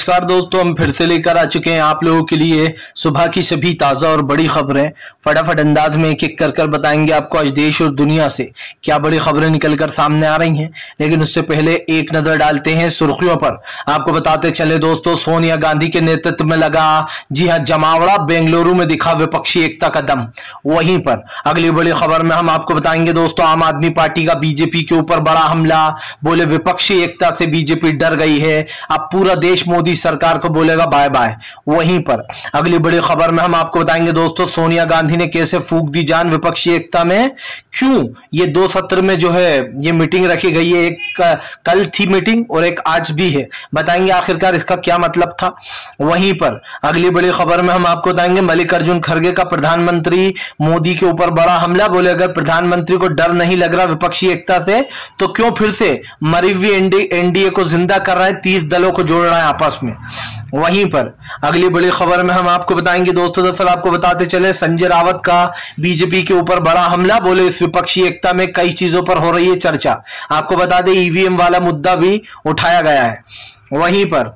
नमस्कार दोस्तों, हम फिर से लेकर आ चुके हैं आप लोगों के लिए सुबह की सभी ताज़ा और बड़ी खबरें। फटाफट अंदाज में एक एक कर बताएंगे आपको आज देश और दुनिया से क्या बड़ी खबरें निकलकर सामने आ रही हैं। लेकिन उससे पहले एक नजर डालते हैं सुर्खियों पर। आपको बताते चले दोस्तों, सोनिया गांधी के नेतृत्व में लगा, जी हां, जमावड़ा बेंगलुरु में दिखा विपक्षी एकता का दम। वहीं पर अगली बड़ी खबर में हम आपको बताएंगे दोस्तों, आम आदमी पार्टी का बीजेपी के ऊपर बड़ा हमला। बोले विपक्षी एकता से बीजेपी डर गई है, अब पूरा देश मोदी सरकार को बोलेगा बाय बाय। वहीं पर अगली बड़ी खबर में हम आपको बताएंगे दोस्तों, सोनिया गांधी ने कैसे फूंक दी जान विपक्षी एकता में, क्यों ये दो सत्र में जो है ये मीटिंग रखी गई है। एक कल थी मीटिंग और एक आज भी है, बताएंगे आखिरकार इसका क्या मतलब था। वहीं पर अगली बड़ी खबर में हम आपको बताएंगे, मल्लिकार्जुन खड़गे का प्रधानमंत्री मोदी के ऊपर बड़ा हमला। बोले अगर प्रधानमंत्री को डर नहीं लग रहा विपक्षी एकता से तो क्यों फिर से मरी हुई एनडीए को जिंदा कर रहा है, 30 दलों को जोड़ रहा है आपस में। वहीं पर अगली बड़ी खबर में हम आपको बताएंगे दोस्तों, दरअसल आपको बताते चले, संजय रावत का बीजेपी के ऊपर बड़ा हमला। बोले इस विपक्षी एकता में कई चीजों पर हो रही है चर्चा। आपको बता दें ईवीएम वाला मुद्दा भी उठाया गया है। वहीं पर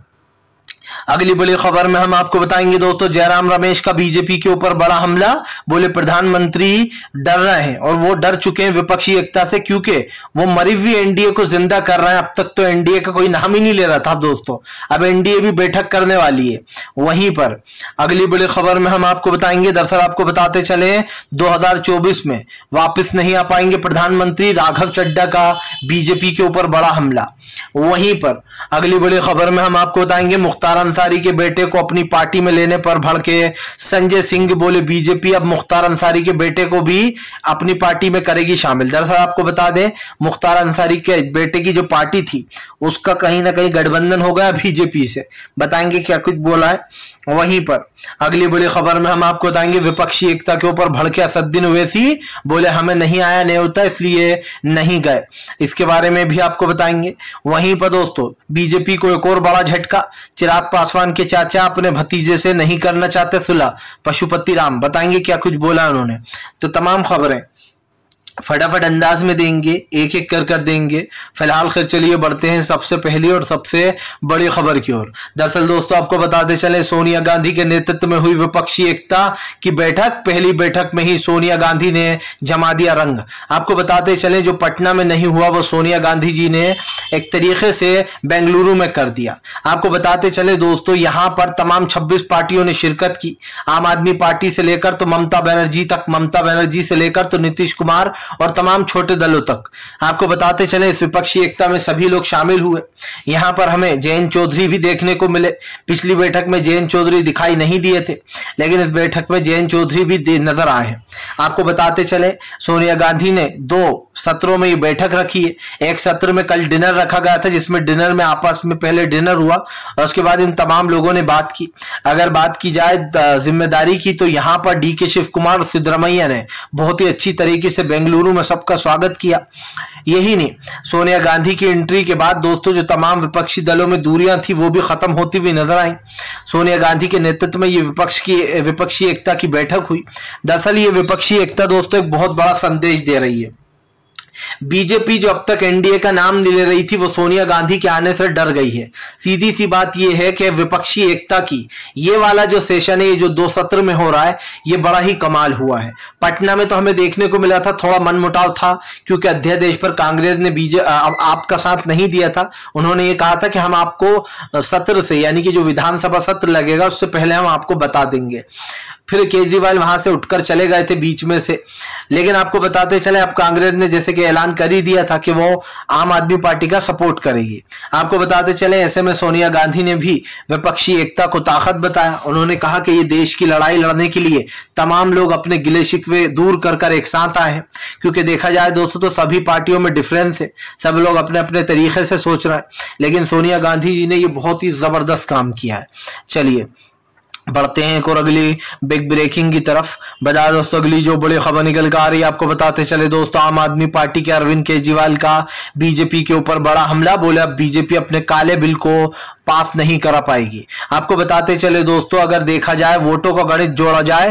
अगली बड़ी खबर में हम आपको बताएंगे दोस्तों, जयराम रमेश का बीजेपी के ऊपर बड़ा हमला। बोले प्रधानमंत्री डर रहे हैं और वो डर चुके हैं विपक्षी एकता से, क्योंकि वो मरी हुई एनडीए को जिंदा कर रहे हैं। अब तक तो एनडीए का कोई नाम ही नहीं ले रहा था दोस्तों, अब एनडीए भी बैठक करने वाली है। वहीं पर अगली बड़ी खबर में हम आपको बताएंगे, दरअसल आपको बताते चले 2024 में वापस नहीं आ पाएंगे प्रधानमंत्री, राघव चड्ढा का बीजेपी के ऊपर बड़ा हमला। वहीं पर अगली बड़ी खबर में हम आपको बताएंगे, मुख्तार अंसारी के बेटे को अपनी पार्टी में लेने पर भड़के संजय सिंह। बोले बीजेपी अब मुख्तार अंसारी के बेटे को भी अपनी पार्टी में करेगी शामिल। दरअसल आपको बता दें, मुख्तार अंसारी के बेटे की जो पार्टी थी उसका कहीं ना कहीं गठबंधन हो गया बीजेपी से, बताएंगे क्या कुछ बोला है। वहीं पर अगली बड़ी खबर में हम आपको बताएंगे, विपक्षी एकता के ऊपर भड़के असदुद्दीन ओवैसी। बोले हमें नहीं आया न्योता इसलिए नहीं गए, इसके बारे में भी आपको बताएंगे। वहीं पर दोस्तों बीजेपी को एक और बड़ा झटका, चिराग पासवान के चाचा अपने भतीजे से नहीं करना चाहते सुलह, पशुपति राम, बताएंगे क्या कुछ बोला उन्होंने। तो तमाम खबरें फटाफट अंदाज में देंगे, एक एक कर देंगे। फिलहाल खैर चलिए बढ़ते हैं सबसे पहली और सबसे बड़ी खबर की ओर। दरअसल दोस्तों आपको बताते चले, सोनिया गांधी के नेतृत्व में हुई विपक्षी एकता की बैठक। पहली बैठक में ही सोनिया गांधी ने जमा दिया रंग। आपको बताते चले, जो पटना में नहीं हुआ वो सोनिया गांधी जी ने एक तरीके से बेंगलुरु में कर दिया। आपको बताते चले दोस्तों, यहां पर तमाम 26 पार्टियों ने शिरकत की, आम आदमी पार्टी से लेकर तो ममता बनर्जी तक, ममता बनर्जी से लेकर तो नीतीश कुमार और तमाम छोटे दलों तक। आपको बताते चले इस विपक्षी एकता में सभी लोग शामिल हुए। यहां पर हमें जयंत चौधरी भी देखने को मिले। पिछली बैठक में जयंत चौधरी दिखाई नहीं दिए थे, लेकिन इस बैठक में जयंत चौधरी भी नजर आए हैं। आपको बताते चले, सोनिया गांधी ने 2 सत्रों में ये बैठक रखी है। एक सत्र में कल डिनर रखा गया था, जिसमें डिनर में आपस में पहले डिनर हुआ और उसके बाद इन तमाम लोगों ने बात की। अगर बात की जाए जिम्मेदारी की, तो यहाँ पर डीके शिव कुमार और सिद्धरमैया ने बहुत ही अच्छी तरीके से बेंगलुरु में सबका स्वागत किया। यही नहीं, सोनिया गांधी की एंट्री के बाद दोस्तों जो तमाम विपक्षी दलों में दूरियां थी वो भी खत्म होती हुई नजर आई। सोनिया गांधी के नेतृत्व में ये विपक्षी एकता की बैठक हुई। दरअसल ये विपक्षी एकता दोस्तों एक बहुत बड़ा संदेश दे रही है। बीजेपी जो अब तक एनडीए का नाम नहीं ले रही थी, वो सोनिया गांधी के आने से डर गई है। सीधी सी बात यह है कि विपक्षी एकता की ये वाला जो सेशन है, ये जो 2 सत्र में हो रहा है, ये बड़ा ही कमाल हुआ है। पटना में तो हमें देखने को मिला था थोड़ा मनमुटाव था, क्योंकि अध्यादेश पर कांग्रेस ने आपका साथ नहीं दिया था। उन्होंने ये कहा था कि हम आपको सत्र से, यानी कि जो विधानसभा सत्र लगेगा उससे पहले हम आपको बता देंगे। फिर केजरीवाल वहां से उठकर चले गए थे बीच में से। लेकिन आपको बताते चले, अब कांग्रेस ने जैसे कि ऐलान कर ही दिया था कि वो आम आदमी पार्टी का सपोर्ट करेगी। आपको बताते चले, ऐसे में सोनिया गांधी ने भी विपक्षी एकता को ताकत बताया। उन्होंने कहा कि ये देश की लड़ाई लड़ने के लिए तमाम लोग अपने गिले शिकवे दूर कर एक साथ आए हैं। क्योंकि देखा जाए दोस्तों तो सभी पार्टियों में डिफरेंस है, सब लोग अपने अपने तरीके से सोच रहे हैं, लेकिन सोनिया गांधी जी ने ये बहुत ही जबरदस्त काम किया है। चलिए बढ़ते हैं एक और अगली बिग ब्रेकिंग की तरफ। बता दोस्तों अगली जो बड़ी खबर निकल कर आ रही है, आपको बताते चले दोस्तों, आम आदमी पार्टी के अरविंद केजरीवाल का बीजेपी के ऊपर बड़ा हमला। बोले अब बीजेपी अपने काले बिल को पास नहीं करा पाएगी। आपको बताते चले दोस्तों, अगर देखा जाए वोटों का गणित जोड़ा जाए तो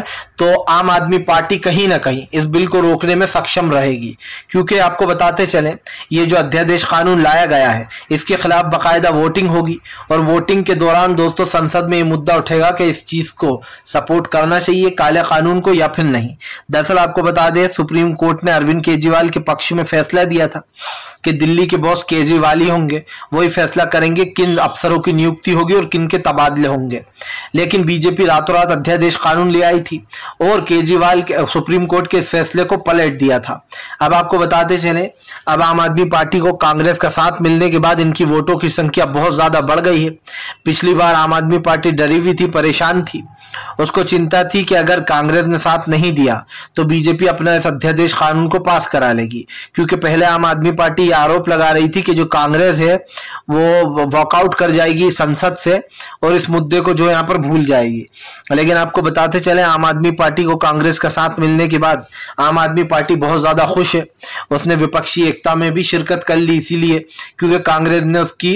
तो आम आदमी पार्टी कहीं ना कहीं इस बिल को रोकने में सक्षम रहेगी, क्योंकि आपको बताते चले ये जो अध्यादेश कानून लाया गया है इसके खिलाफ बाकायदा वोटिंग होगी और वोटिंग के दौरान दोस्तों संसद में ये मुद्दा उठेगा कि इस चीज को सपोर्ट करना चाहिए काले कानून को या फिर नहीं। दरअसल आपको बता दें सुप्रीम कोर्ट ने अरविंद केजरीवाल के पक्ष में फैसला दिया था कि दिल्ली के बॉस केजरीवाल ही होंगे, वही फैसला करेंगे किन अफसरों की नियुक्ति होगी और किन के तबादले होंगे। लेकिन बीजेपी रातों रात अध्यादेश कानून ले आई थी और केजरीवाल के सुप्रीम कोर्ट के इस फैसले को पलट दिया था। अब आपको बताते चले अब आम आदमी पार्टी को कांग्रेस का साथ मिलने के बाद इनकी वोटों की संख्या बहुत ज्यादा बढ़ गई है। पिछली बार आम आदमी पार्टी डरी हुई थी, परेशान थी, उसको चिंता थी कि अगर कांग्रेस ने साथ नहीं दिया तो बीजेपी अपना इस अध्यादेश कानून को पास करा लेगी, क्योंकि पहले आम आदमी पार्टी आरोप लगा रही थी कि जो कांग्रेस है वो वॉकआउट कर जाएगी संसद से और इस मुद्दे को जो यहाँ पर भूल जाएगी। लेकिन आपको बताते चले आम आदमी पार्टी को कांग्रेस का साथ मिलने के बाद आम आदमी पार्टी बहुत ज्यादा खुश है। उसने विपक्षी एकता में भी शिरकत कर ली, इसीलिए क्योंकि कांग्रेस ने उसकी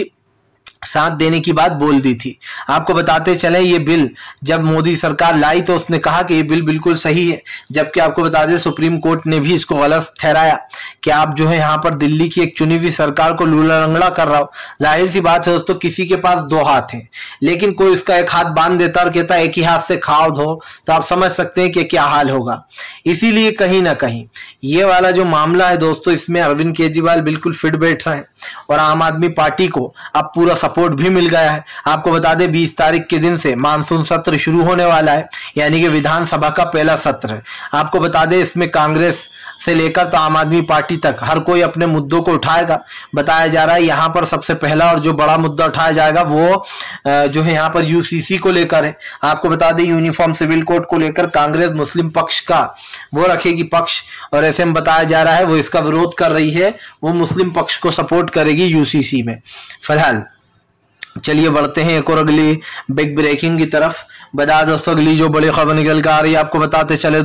साथ देने की बात बोल दी थी। आपको बताते चले ये बिल जब मोदी सरकार लाई तो उसने कहा कि ये बिल बिल्कुल सही है, जबकि आपको बता दें सुप्रीम कोर्ट ने भी इसको गलत ठहराया कि आप जो है यहाँ पर दिल्ली की एक चुनी हुई सरकार को लूला लंगड़ा कर रहा हो। जाहिर सी बात है दोस्तों किसी के पास दो हाथ हैं, लेकिन कोई इसका एक हाथ बांध देता और कहता एक ही हाथ से खाओ धो, तो आप समझ सकते हैं कि क्या हाल होगा। इसीलिए कहीं ना कहीं ये वाला जो मामला है दोस्तों इसमें अरविंद केजरीवाल बिल्कुल फिट बैठ रहे हैं और आम आदमी पार्टी को अब पूरा सपोर्ट भी मिल गया है। आपको बता दें 20 तारीख के दिन से मानसून सत्र शुरू होने वाला है, यानी कि विधानसभा का पहला सत्र है। आपको बता दें इसमें कांग्रेस से लेकर तो आम आदमी पार्टी तक हर कोई अपने मुद्दों को उठाएगा। बताया जा रहा है यहाँ पर सबसे पहला और जो बड़ा मुद्दा उठाया जाएगा वो जो है यहाँ पर यूसीसी को लेकर है। आपको बता दें यूनिफॉर्म सिविल कोड को लेकर कांग्रेस मुस्लिम पक्ष का वो रखेगी पक्ष, और ऐसे में बताया जा रहा है वो इसका विरोध कर रही है, वो मुस्लिम पक्ष को सपोर्ट करेगी यूसीसी में। फिलहाल चलिए बढ़ते हैं एक और अगली बिग ब्रेकिंग की तरफ। बता दोस्तों अगली जो बड़ी खबर निकल कर आ रही है आपको बताते चले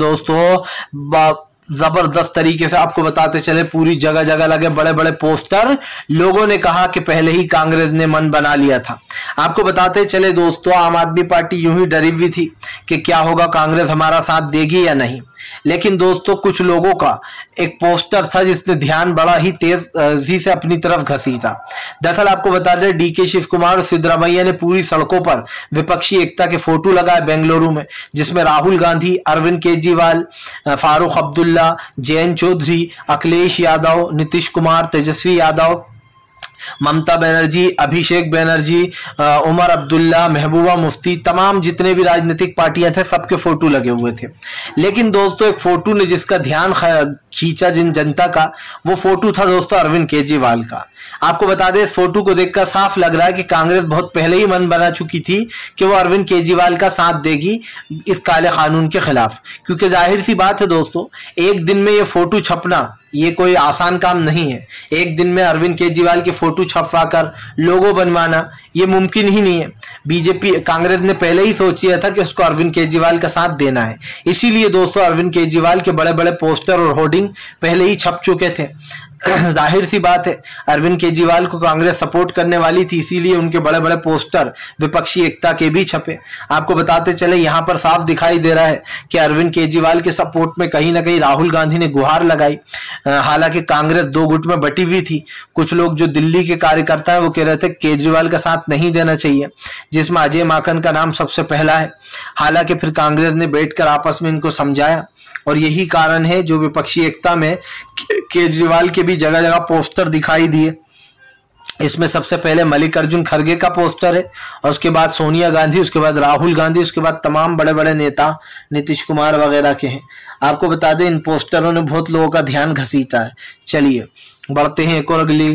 दोस्तों जबरदस्त तरीके से आपको बताते चले पूरी जगह जगह लगे बड़े बड़े पोस्टर। लोगों ने कहा कि पहले ही कांग्रेस ने मन बना लिया था। आपको बताते चले दोस्तों आम आदमी पार्टी यूं ही डरी हुई थी कि क्या होगा कांग्रेस हमारा साथ देगी या नहीं, लेकिन दोस्तों कुछ लोगों का एक पोस्टर था जिसने ध्यान बड़ा ही तेजी से अपनी तरफ घसीटा। दरअसल आपको बता दें डीके शिव कुमार और सिद्धरामैया ने पूरी सड़कों पर विपक्षी एकता के फोटो लगाए बेंगलुरु में, जिसमें राहुल गांधी, अरविंद केजरीवाल, फारूक अब्दुल्ला, जयंत चौधरी, अखिलेश यादव, नीतीश कुमार, तेजस्वी यादव, ममता बनर्जी, अभिषेक बनर्जी, उमर अब्दुल्ला, महबूबा मुफ्ती, तमाम जितने भी राजनीतिक पार्टियां थे सबके फोटो लगे हुए थे। लेकिन दोस्तों एक फोटो ने जिसका ध्यान खींचा जिन जनता का, वो फोटो था दोस्तों अरविंद केजरीवाल का। आपको बता दें इस फोटो को देखकर साफ लग रहा है कि कांग्रेस बहुत पहले ही मन बना चुकी थी कि वो अरविंद केजरीवाल का साथ देगी इस काले कानून के खिलाफ, क्योंकि जाहिर सी बात है दोस्तों एक दिन में ये फोटो छपना ये कोई आसान काम नहीं है। एक दिन में अरविंद केजरीवाल की फोटो छपवा कर लोगो बनवाना ये मुमकिन ही नहीं है। बीजेपी कांग्रेस ने पहले ही सोच लिया था कि उसको अरविंद केजरीवाल का साथ देना है, इसीलिए दोस्तों अरविंद केजरीवाल के बड़े बड़े पोस्टर और होर्डिंग पहले ही छप चुके थे। जाहिर सी बात है अरविंद केजरीवाल को कांग्रेस सपोर्ट करने वाली थी, इसीलिए उनके बड़े बड़े पोस्टर विपक्षी एकता के भी छपे। आपको बताते चले यहाँ पर साफ दिखाई दे रहा है कि अरविंद केजरीवाल के सपोर्ट में कहीं ना कहीं राहुल गांधी ने गुहार लगाई। हालांकि कांग्रेस दो गुट में बटी हुई थी। कुछ लोग जो दिल्ली के कार्यकर्ता है वो कह रहे थे केजरीवाल का साथ नहीं देना चाहिए, जिसमें अजय माकन का नाम सबसे पहला है। हालांकि फिर कांग्रेस ने बैठकर आपस में इनको समझाया और यही कारण है जो विपक्षी एकता में केजरीवाल के भी जगह जगह पोस्टर दिखाई दिए। इसमें सबसे पहले मल्लिकार्जुन खड़गे का पोस्टर है और उसके बाद सोनिया गांधी, उसके बाद राहुल गांधी, उसके बाद तमाम बड़े बड़े नेता नीतीश कुमार वगैरह के हैं। आपको बता दें इन पोस्टरों ने बहुत लोगों का ध्यान घसीटा है। चलिए बढ़ते हैं एक और अगली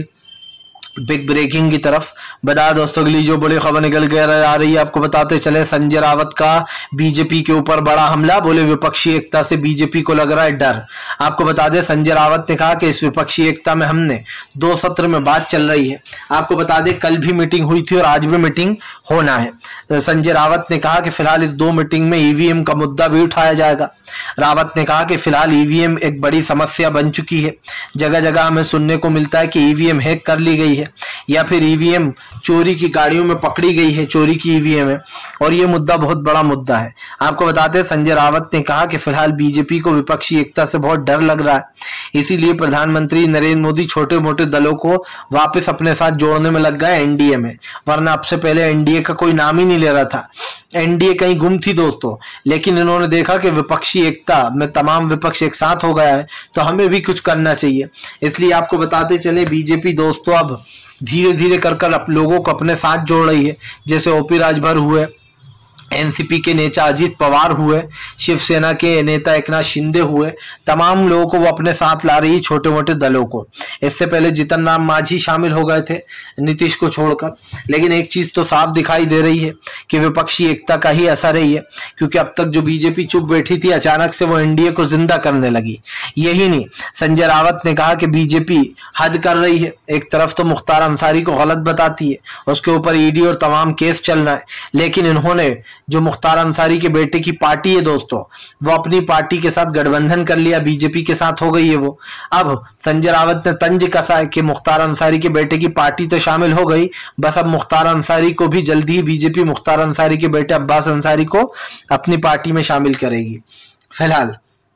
बिग ब्रेकिंग की तरफ। बता दोस्तों अगली जो बड़ी खबर निकल कर आ रही है आपको बताते चले संजय रावत का बीजेपी के ऊपर बड़ा हमला। बोले विपक्षी एकता से बीजेपी को लग रहा है डर। आपको बता दें संजय रावत ने कहा कि इस विपक्षी एकता में हमने 2 सत्र में बात चल रही है। आपको बता दें कल भी मीटिंग हुई थी और आज भी मीटिंग होना है। संजय रावत ने कहा कि फिलहाल इस 2 मीटिंग में ईवीएम का मुद्दा भी उठाया जाएगा। रावत ने कहा कि फिलहाल ईवीएम एक बड़ी समस्या बन चुकी है। जगह जगह हमें सुनने को मिलता है कि ईवीएम हैक कर ली गई है या फिर ईवीएम चोरी की गाड़ियों में पकड़ी गई है, चोरी की ईवीएम है, और ये मुद्दा बहुत बड़ा मुद्दा है। आपको बताते हैं संजय रावत ने कहा कि फिलहाल बीजेपी को विपक्षी एकता से बहुत डर लग रहा है, इसीलिए प्रधानमंत्री नरेंद्र मोदी छोटे मोटे दलों को वापस अपने साथ जोड़ने में लग गए एनडीए में, वरना अब से पहले एनडीए का कोई नाम ही नहीं ले रहा था। एनडीए कहीं गुम थी दोस्तों, लेकिन इन्होंने देखा कि विपक्षी एकता में तमाम विपक्ष एक साथ हो गया है तो हमें भी कुछ करना चाहिए। इसलिए आपको बताते चले बीजेपी दोस्तों अब धीरे धीरे कर लोगों को अपने साथ जोड़ रही है। जैसे ओपी राजभर हुए, एनसीपी के नेता अजित पवार हुए, शिवसेना के नेता एकनाथ शिंदे हुए, तमाम लोगों को वो अपने साथ ला रही है, छोटे मोटे दलों को। इससे पहले जीतन राम मांझी शामिल हो गए थे नीतीश को छोड़कर, लेकिन एक चीज तो साफ दिखाई दे रही है कि विपक्षी एकता का ही असर है ये, क्योंकि अब तक जो बीजेपी चुप बैठी थी अचानक से वो एनडीए को जिंदा करने लगी। यही नहीं, संजय रावत ने कहा कि बीजेपी हद कर रही है। एक तरफ तो मुख्तार अंसारी को गलत बताती है, उसके ऊपर ईडी और तमाम केस चल रहा है, लेकिन इन्होंने जो मुख्तार अंसारी के बेटे की पार्टी है दोस्तों, वो अपनी पार्टी के साथ गठबंधन कर लिया, बीजेपी के साथ हो गई है वो। अब संजय रावत ने तंज कसा है कि मुख्तार अंसारी के बेटे की पार्टी तो शामिल हो गई, बस अब मुख्तार अंसारी को भी जल्दी ही बीजेपी मुख्तार अंसारी के बेटे अब्बास अंसारी को अपनी पार्टी में शामिल करेगी। फिलहाल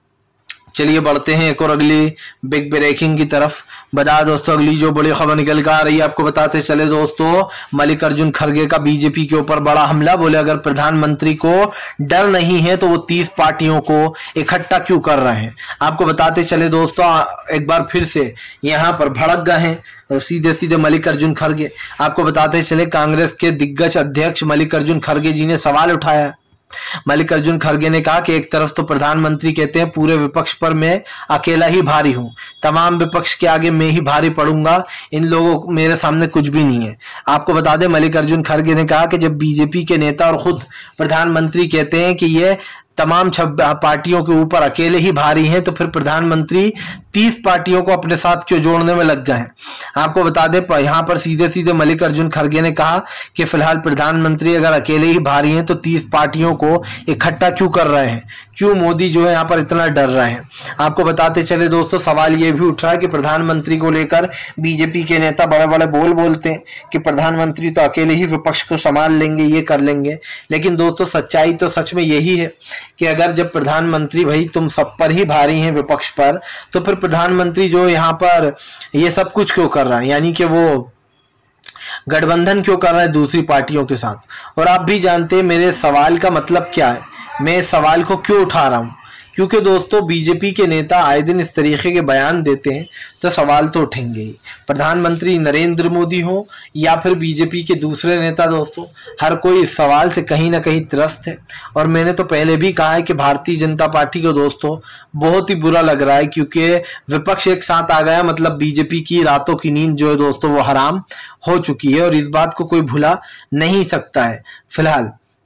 चलिए बढ़ते हैं एक और अगली बिग ब्रेकिंग की तरफ। बता दोस्तों अगली जो बड़ी खबर निकल कर आ रही है, आपको बताते चले दोस्तों, मल्लिकार्जुन खड़गे का बीजेपी के ऊपर बड़ा हमला। बोले अगर प्रधानमंत्री को डर नहीं है तो वो 30 पार्टियों को इकट्ठा क्यों कर रहे हैं। आपको बताते चले दोस्तों एक बार फिर से यहाँ पर भड़क गए हैं सीधे सीधे मल्लिकार्जुन खड़गे। आपको बताते चले कांग्रेस के दिग्गज अध्यक्ष मल्लिकार्जुन खड़गे जी ने सवाल उठाया। मल्लिकार्जुन खड़गे ने कहा कि एक तरफ तो प्रधानमंत्री कहते हैं पूरे विपक्ष पर मैं अकेला ही भारी हूं, तमाम विपक्ष के आगे मैं ही भारी पड़ूंगा, इन लोगों मेरे सामने कुछ भी नहीं है। आपको बता दें मल्लिकार्जुन खड़गे ने कहा कि जब बीजेपी के नेता और खुद प्रधानमंत्री कहते हैं कि ये तमाम पार्टियों के ऊपर अकेले ही भारी हैं, तो फिर प्रधानमंत्री 30 पार्टियों को अपने साथ क्यों जोड़ने में लग गए हैं। आपको बता दें यहाँ पर सीधे सीधे मल्लिकार्जुन खड़गे ने कहा कि फिलहाल प्रधानमंत्री अगर अकेले ही भारी हैं तो 30 पार्टियों को इकट्ठा क्यों कर रहे हैं, क्यों मोदी जो है यहाँ पर इतना डर रहे हैं। आपको बताते चले दोस्तों सवाल ये भी उठ रहा है कि प्रधानमंत्री को लेकर बीजेपी के नेता बड़े बड़े बोलते हैं कि प्रधानमंत्री तो अकेले ही विपक्ष को संभाल लेंगे, ये कर लेंगे, लेकिन दोस्तों सच्चाई तो सच में यही है कि अगर जब प्रधानमंत्री भाई तुम सब पर ही भारी हैं विपक्ष पर, तो फिर प्रधानमंत्री जो यहाँ पर ये सब कुछ क्यों कर रहा है, यानी कि वो गठबंधन क्यों कर रहा है दूसरी पार्टियों के साथ। और आप भी जानते हैं मेरे सवाल का मतलब क्या है, मैं इस सवाल को क्यों उठा रहा हूं, क्योंकि दोस्तों बीजेपी के नेता आए दिन इस तरीके के बयान देते हैं तो सवाल तो उठेंगे ही। प्रधानमंत्री नरेंद्र मोदी हो या फिर बीजेपी के दूसरे नेता दोस्तों, हर कोई इस सवाल से कहीं ना कहीं त्रस्त है। और मैंने तो पहले भी कहा है कि भारतीय जनता पार्टी को दोस्तों बहुत ही बुरा लग रहा है, क्योंकि विपक्ष एक साथ आ गया, मतलब बीजेपी की रातों की नींद जो है दोस्तों वो हराम हो चुकी है और इस बात को कोई भुला नहीं सकता है। फिलहाल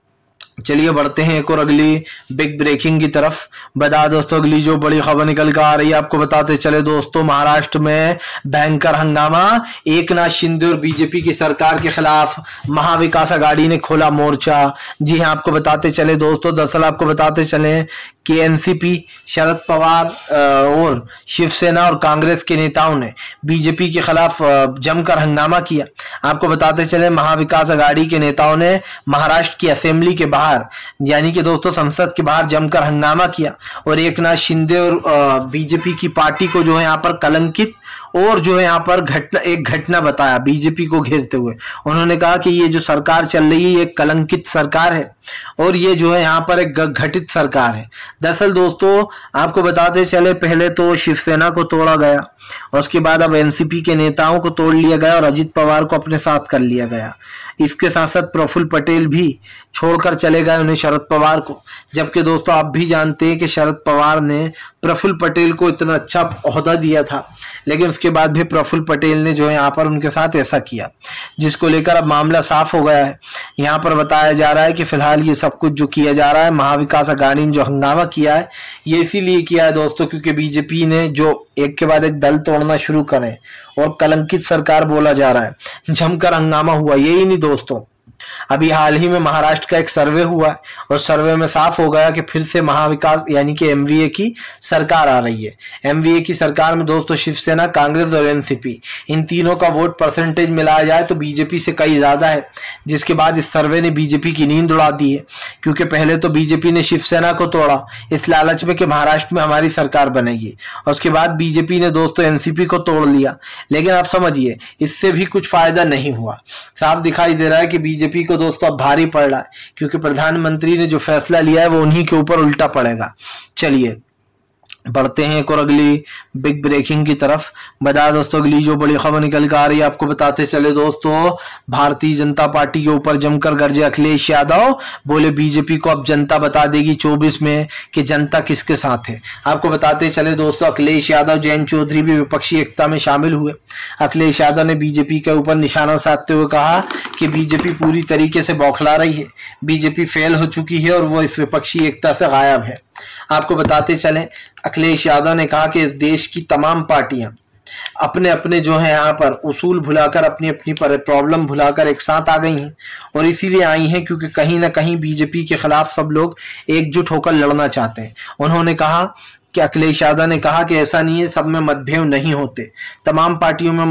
चलिए बढ़ते हैं एक और अगली बिग ब्रेकिंग की तरफ। बता दोस्तों अगली जो बड़ी खबर निकल कर आ रही है, आपको बताते चले दोस्तों, महाराष्ट्र में भयंकर हंगामा, एकनाथ शिंदे और बीजेपी की सरकार के खिलाफ महाविकास आघाड़ी ने खोला मोर्चा। जी हाँ, आपको बताते चले दोस्तों, दरअसल आपको बताते चले कि एनसीपी, शरद पवार और शिवसेना और कांग्रेस के नेताओं ने बीजेपी के खिलाफ जमकर हंगामा किया। आपको बताते चले महाविकास आघाड़ी के नेताओं ने महाराष्ट्र की असेंबली के बाहर, यानी कि दोस्तों संसद के बाहर जमकर हंगामा किया और एकनाथ शिंदे और बीजेपी की पार्टी को जो है यहाँ पर कलंकित और जो है यहाँ पर घटना बताया बीजेपी को घेरते हुए। उन्होंने कहा कि ये जो सरकार चल रही है ये कलंकित सरकार है और ये जो है यहाँ पर एक घटित सरकार है। दरअसल दोस्तों आपको बताते चले, पहले तो शिवसेना को तोड़ा गया और उसके बाद अब एनसीपी के नेताओं को तोड़ लिया गया और अजित पवार को अपने साथ कर लिया गया। इसके साथ साथ प्रफुल्ल पटेल भी छोड़कर चले गए उन्हें, शरद पवार को, जबकि दोस्तों आप भी जानते हैं कि शरद पवार ने प्रफुल्ल पटेल को इतना अच्छा ओहदा दिया था, लेकिन उसके बाद भी प्रफुल्ल पटेल ने जो है यहाँ पर उनके साथ ऐसा किया, जिसको लेकर अब मामला साफ हो गया है। यहाँ पर बताया जा रहा है कि फिलहाल ये सब कुछ जो किया जा रहा है, महाविकास आघाड़ी ने जो हंगामा किया है ये इसीलिए किया है दोस्तों क्योंकि बीजेपी ने जो एक के बाद एक दल तोड़ना शुरू करें और कलंकित सरकार बोला जा रहा है, जमकर हंगामा हुआ। यही नहीं दोस्तों, अभी हाल ही में महाराष्ट्र का एक सर्वे हुआ है और सर्वे में साफ हो गया कि फिर से महाविकास यानी कि एमवीए की सरकार आ रही है। एमवीए की सरकार में दोस्तों शिवसेना, कांग्रेस और एनसीपी, इन तीनों का वोट परसेंटेज मिलाया जाए तो बीजेपी से कई ज्यादा है, जिसके बाद इस सर्वे ने बीजेपी की नींद उड़ा दी है। क्योंकि पहले तो बीजेपी ने शिवसेना को तोड़ा इस लालच में कि महाराष्ट्र में हमारी सरकार बनेगी, और उसके बाद बीजेपी ने दोस्तों एनसीपी को तोड़ लिया। लेकिन आप समझिए इससे भी कुछ फायदा नहीं हुआ। साफ दिखाई दे रहा है कि बीजेपी को दोस्तों अब भारी पड़ रहा है, क्योंकि प्रधानमंत्री ने जो फैसला लिया है वो उन्हीं के ऊपर उल्टा पड़ेगा। चलिए बढ़ते हैं एक और अगली बिग ब्रेकिंग की तरफ। बता दोस्तों अगली जो बड़ी खबर निकल कर आ रही है आपको बताते चले दोस्तों, भारतीय जनता पार्टी के ऊपर जमकर गरजे अखिलेश यादव, बोले बीजेपी को अब जनता बता देगी 24 में कि जनता किसके साथ है। आपको बताते चले दोस्तों, अखिलेश यादव, जयंत चौधरी भी विपक्षी एकता में शामिल हुए। अखिलेश यादव ने बीजेपी के ऊपर निशाना साधते हुए कहा कि बीजेपी पूरी तरीके से बौखला रही है, बीजेपी फेल हो चुकी है और वो इस विपक्षी एकता से गायब है। आपको बताते चलें, अखिलेश यादव ने कहा कि इस देश की तमाम पार्टियां अपने अपने जो है यहाँ पर उसूल भुलाकर, अपनी अपनी प्रॉब्लम भुलाकर एक साथ आ गई हैं, और इसीलिए आई हैं क्योंकि कहीं ना कहीं बीजेपी के खिलाफ सब लोग एकजुट होकर लड़ना चाहते हैं। उन्होंने कहा कि अखिलेश यादव ने कहा कि ऐसा नहीं है, सब में मतभेद नहीं होते, तमाम पार्टियों में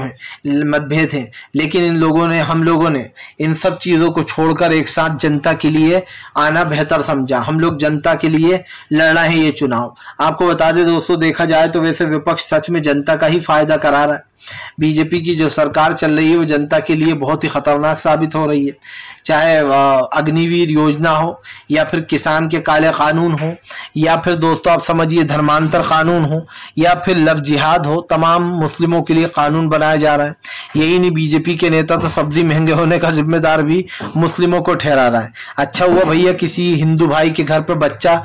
मतभेद हैं, लेकिन हम लोगों ने इन सब चीज़ों को छोड़कर एक साथ जनता के लिए आना बेहतर समझा। हम लोग जनता के लिए लड़ना है ये चुनाव। आपको बता दें दोस्तों, देखा जाए तो वैसे विपक्ष सच में जनता का ही फायदा करा रहा है। बीजेपी की जो सरकार चल रही है वो जनता के लिए बहुत ही खतरनाक साबित हो रही है। चाहे अग्निवीर योजना हो, या फिर किसान के काले कानून हो, या फिर दोस्तों आप समझिए धर्मांतर कानून हो, या फिर लव जिहाद हो, तमाम मुस्लिमों के लिए कानून बनाया जा रहा है। यही नहीं, बीजेपी के नेता तो सब्जी महंगे होने का जिम्मेदार भी मुस्लिमों को ठहरा रहा है। अच्छा हुआ भैया किसी हिंदू भाई के घर पे बच्चा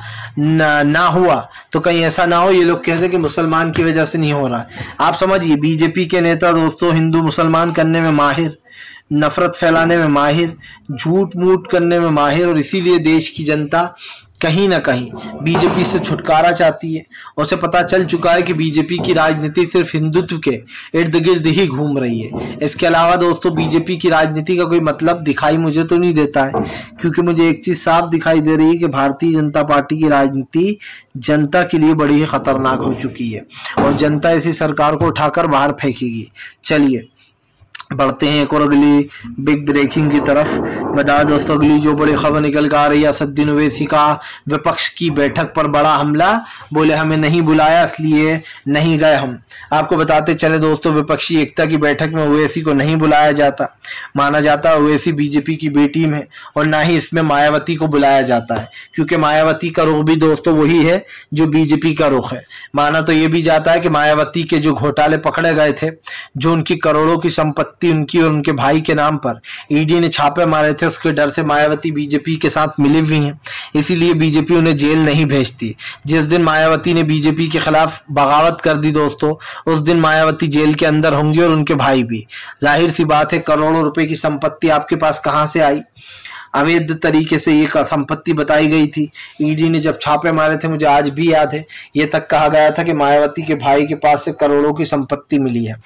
ना हुआ तो कहीं ऐसा ना हो ये लोग कहते कि मुसलमान की वजह से नहीं हो रहा है। आप समझिए बीजेपी के नेता दोस्तों हिंदू मुसलमान करने में माहिर, नफरत फैलाने में माहिर, झूठ मूठ करने में माहिर, और इसीलिए देश की जनता कहीं ना कहीं बीजेपी से छुटकारा चाहती है। उसे पता चल चुका है कि बीजेपी की राजनीति सिर्फ हिंदुत्व के इर्द गिर्द ही घूम रही है। इसके अलावा दोस्तों बीजेपी की राजनीति का कोई मतलब दिखाई मुझे तो नहीं देता है, क्योंकि मुझे एक चीज साफ दिखाई दे रही है कि भारतीय जनता पार्टी की राजनीति जनता के लिए बड़ी ही खतरनाक हो चुकी है, और जनता ऐसी सरकार को उठाकर बाहर फेंकेगी। चलिए बढ़ते हैं एक और अगली बिग ब्रेकिंग की तरफ। बता दोस्तों अगली जो बड़ी खबर निकल कर आ रही है, असदुद्दीन ओवैसी का विपक्ष की बैठक पर बड़ा हमला, बोले हमें नहीं बुलाया इसलिए नहीं गए हम। आपको बताते चले दोस्तों, विपक्षी एकता की बैठक में ओवैसी को नहीं बुलाया जाता, माना जाता है ओवैसी बीजेपी की बी टीम है, और ना ही इसमें मायावती को बुलाया जाता है, क्योंकि मायावती का रुख भी दोस्तों वही है जो बीजेपी का रुख है। माना तो ये भी जाता है कि मायावती के जो घोटाले पकड़े गए थे, जो उनकी करोड़ों की संपत्ति उनकी और उनके भाई के नाम पर ईडी ने छापे मारे थे, उसके डर से मायावती बीजेपी के साथ मिली हुई हैं, इसीलिए बीजेपी उन्हें जेल नहीं भेजती। जिस दिन मायावती ने बीजेपी के खिलाफ बगावत कर दी दोस्तों, उस दिन मायावती जेल के अंदर होंगी और उनके भाई भी। जाहिर सी बात है, करोड़ों रुपए की संपत्ति आपके पास कहां से आई? अवैध तरीके से ये संपत्ति बताई गई थी। ईडी ने जब छापे मारे थे, मुझे आज भी याद है, ये तक कहा गया था कि मायावती के भाई के पास से करोड़ों की संपत्ति मिली है।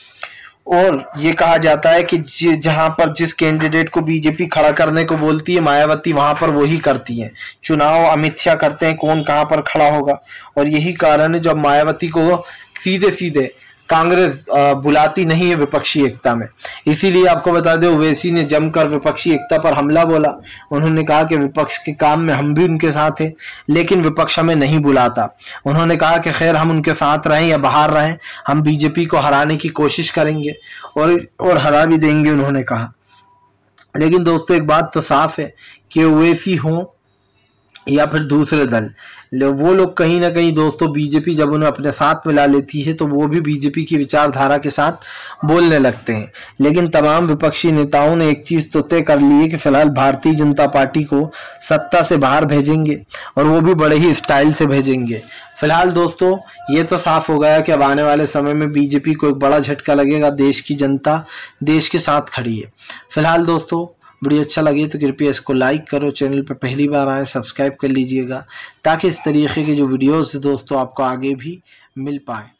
और ये कहा जाता है कि जहां पर जिस कैंडिडेट को बीजेपी खड़ा करने को बोलती है मायावती, वहां पर वही करती है। चुनाव अमित शाह करते हैं, कौन कहां पर खड़ा होगा, और यही कारण है जब मायावती को सीधे सीधे कांग्रेस बुलाती नहीं है विपक्षी एकता में। इसीलिए आपको बता दें, ओवैसी ने जमकर विपक्षी एकता पर हमला बोला। उन्होंने कहा कि विपक्ष के काम में हम भी उनके साथ हैं, लेकिन विपक्ष हमें नहीं बुलाता। उन्होंने कहा कि खैर हम उनके साथ रहें या बाहर रहें, हम बीजेपी को हराने की कोशिश करेंगे और हरा भी देंगे, उन्होंने कहा। लेकिन दोस्तों एक बात तो साफ है कि ओवैसी हो या फिर दूसरे दल, वो लोग कहीं ना कहीं दोस्तों बीजेपी जब उन्हें अपने साथ मिला लेती है तो वो भी बीजेपी की विचारधारा के साथ बोलने लगते हैं। लेकिन तमाम विपक्षी नेताओं ने एक चीज तो तय कर ली है कि फिलहाल भारतीय जनता पार्टी को सत्ता से बाहर भेजेंगे, और वो भी बड़े ही स्टाइल से भेजेंगे। फिलहाल दोस्तों ये तो साफ हो गया कि अब आने वाले समय में बीजेपी को एक बड़ा झटका लगेगा। देश की जनता देश के साथ खड़ी है। फिलहाल दोस्तों वीडियो अच्छा लगे तो कृपया इसको लाइक करो, चैनल पर पहली बार आए सब्सक्राइब कर लीजिएगा, ताकि इस तरीके की जो वीडियोस दोस्तों आपको आगे भी मिल पाए।